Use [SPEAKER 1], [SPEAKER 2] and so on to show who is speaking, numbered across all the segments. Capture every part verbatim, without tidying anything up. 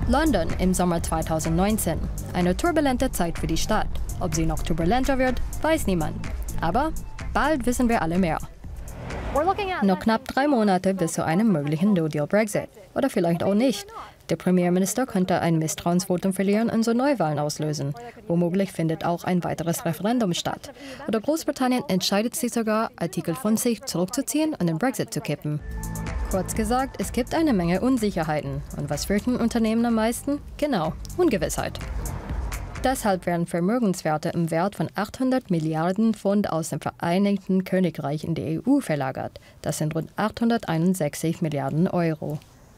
[SPEAKER 1] London im Sommer zweitausendneunzehn. Eine turbulente Zeit für die Stadt. Ob sie noch turbulenter wird, weiß niemand. Aber bald wissen wir alle mehr. Noch knapp drei Monate bis zu einem möglichen No-Deal-Brexit. Oder vielleicht auch nicht. Der Premierminister könnte ein Misstrauensvotum verlieren und so Neuwahlen auslösen. Womöglich findet auch ein weiteres Referendum statt. Oder Großbritannien entscheidet sich sogar, Artikel fünfzig zurückzuziehen und den Brexit zu kippen. Kurz gesagt, es gibt eine Menge Unsicherheiten. Und was fürchten Unternehmen am meisten? Genau, Ungewissheit. Deshalb werden Vermögenswerte im Wert von achthundert Milliarden Pfund aus dem Vereinigten Königreich in die E U verlagert. Das sind rund achthunderteinundsechzig Milliarden Euro.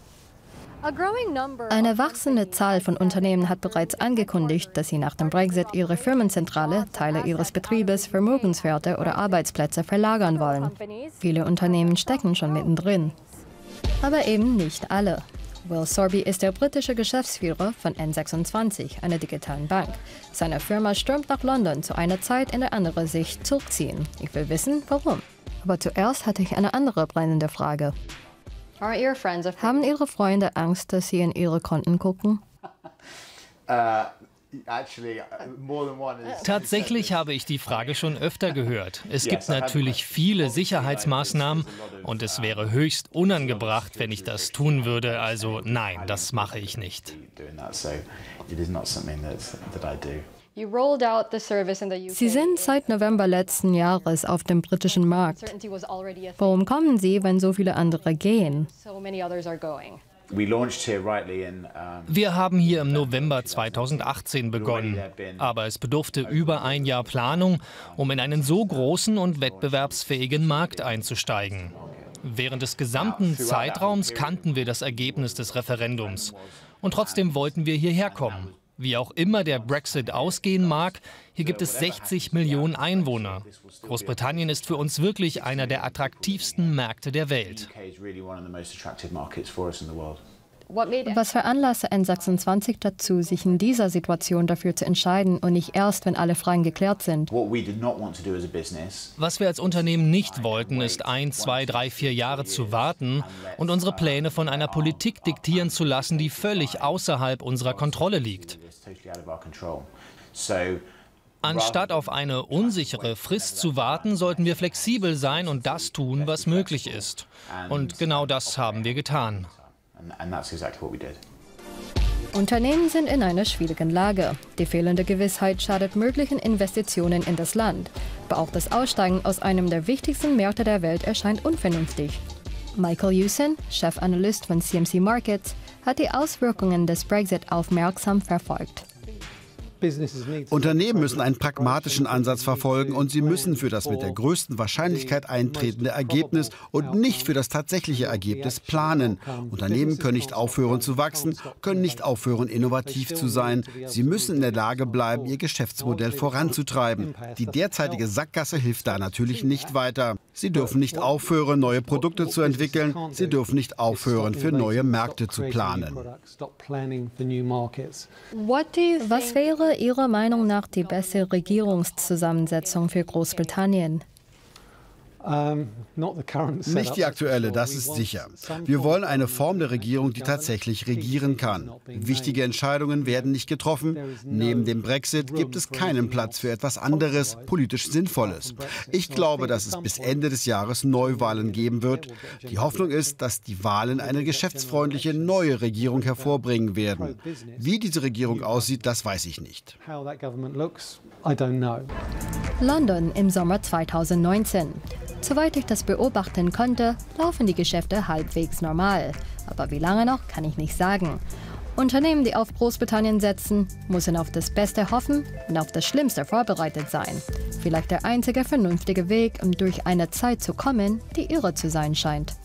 [SPEAKER 1] Eine wachsende Zahl von Unternehmen hat bereits angekündigt, dass sie nach dem Brexit ihre Firmenzentrale, Teile ihres Betriebes, Vermögenswerte oder Arbeitsplätze verlagern wollen. Viele Unternehmen stecken schon mittendrin. Aber eben nicht alle. Will Sorby ist der britische Geschäftsführer von N sechsundzwanzig, einer digitalen Bank. Seine Firma stürmt nach London zu einer Zeit, in der andere sich zurückziehen. Ich will wissen, warum. Aber zuerst hatte ich eine andere brennende Frage. Haben Ihre Freunde Angst, dass Sie in Ihre Konten gucken?
[SPEAKER 2] Tatsächlich habe ich die Frage schon öfter gehört. Es gibt natürlich viele Sicherheitsmaßnahmen und es wäre höchst unangebracht, wenn ich das tun würde. Also nein, das mache ich nicht.
[SPEAKER 1] Sie sind seit November letzten Jahres auf dem britischen Markt. Warum kommen Sie, wenn so viele andere gehen?
[SPEAKER 2] Wir haben hier im November zweitausendachtzehn begonnen, aber es bedurfte über ein Jahr Planung, um in einen so großen und wettbewerbsfähigen Markt einzusteigen. Während des gesamten Zeitraums kannten wir das Ergebnis des Referendums und trotzdem wollten wir hierher kommen. Wie auch immer der Brexit ausgehen mag, hier gibt es sechzig Millionen Einwohner. Großbritannien ist für uns wirklich einer der attraktivsten Märkte der Welt.
[SPEAKER 1] Was veranlasste N sechsundzwanzig dazu, sich in dieser Situation dafür zu entscheiden und nicht erst, wenn alle Fragen geklärt sind?
[SPEAKER 2] Was wir als Unternehmen nicht wollten, ist ein, zwei, drei, vier Jahre zu warten und unsere Pläne von einer Politik diktieren zu lassen, die völlig außerhalb unserer Kontrolle liegt. Anstatt auf eine unsichere Frist zu warten, sollten wir flexibel sein und das tun, was möglich ist. Und genau das haben wir getan.
[SPEAKER 1] Unternehmen sind in einer schwierigen Lage. Die fehlende Gewissheit schadet möglichen Investitionen in das Land. Aber auch das Aussteigen aus einem der wichtigsten Märkte der Welt erscheint unvernünftig. Michael Hewson, Chefanalyst von C M C Markets, hat die Auswirkungen des Brexit aufmerksam verfolgt.
[SPEAKER 3] Unternehmen müssen einen pragmatischen Ansatz verfolgen und sie müssen für das mit der größten Wahrscheinlichkeit eintretende Ergebnis und nicht für das tatsächliche Ergebnis planen. Unternehmen können nicht aufhören zu wachsen, können nicht aufhören, innovativ zu sein. Sie müssen in der Lage bleiben, ihr Geschäftsmodell voranzutreiben. Die derzeitige Sackgasse hilft da natürlich nicht weiter. Sie dürfen nicht aufhören, neue Produkte zu entwickeln. Sie dürfen nicht aufhören, für neue Märkte zu planen.
[SPEAKER 1] Was wäre Ihrer Meinung nach die beste Regierungszusammensetzung für Großbritannien?
[SPEAKER 3] Nicht die aktuelle, das ist sicher. Wir wollen eine Form der Regierung, die tatsächlich regieren kann. Wichtige Entscheidungen werden nicht getroffen. Neben dem Brexit gibt es keinen Platz für etwas anderes, politisch Sinnvolles. Ich glaube, dass es bis Ende des Jahres Neuwahlen geben wird. Die Hoffnung ist, dass die Wahlen eine geschäftsfreundliche neue Regierung hervorbringen werden. Wie diese Regierung aussieht, das weiß ich nicht.
[SPEAKER 1] London im Sommer zweitausendneunzehn. Soweit ich das beobachten konnte, laufen die Geschäfte halbwegs normal. Aber wie lange noch, kann ich nicht sagen. Unternehmen, die auf Großbritannien setzen, müssen auf das Beste hoffen und auf das Schlimmste vorbereitet sein. Vielleicht der einzige vernünftige Weg, um durch eine Zeit zu kommen, die irre zu sein scheint.